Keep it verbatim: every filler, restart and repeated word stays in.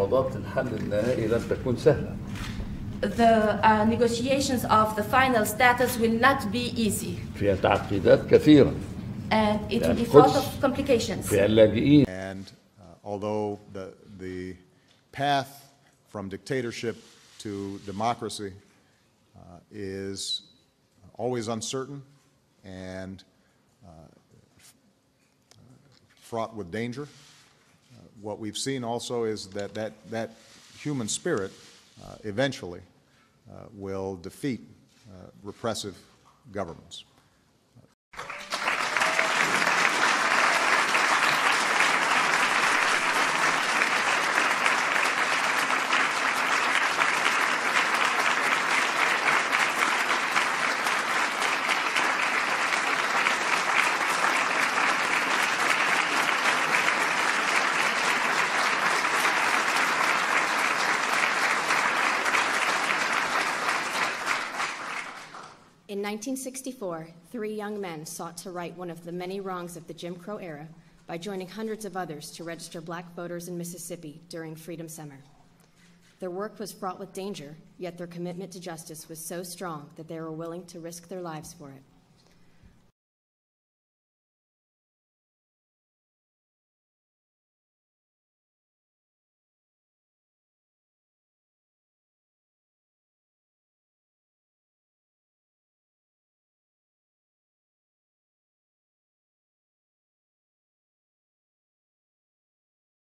مفاوضات الحل النهائي لن تكون سهلة. The uh, negotiations of the final status will not be easy. فيها تعقيدات كثيرة. And it will be full of complications. فيها اللاجئين. And uh, although the the path from dictatorship to democracy uh, is always uncertain and uh, fraught with danger, uh, what we've seen also is that that, that human spirit uh, eventually uh, will defeat uh, repressive governments. In nineteen sixty-four, three young men sought to right one of the many wrongs of the Jim Crow era by joining hundreds of others to register black voters in Mississippi during Freedom Summer. Their work was fraught with danger, yet their commitment to justice was so strong that they were willing to risk their lives for it.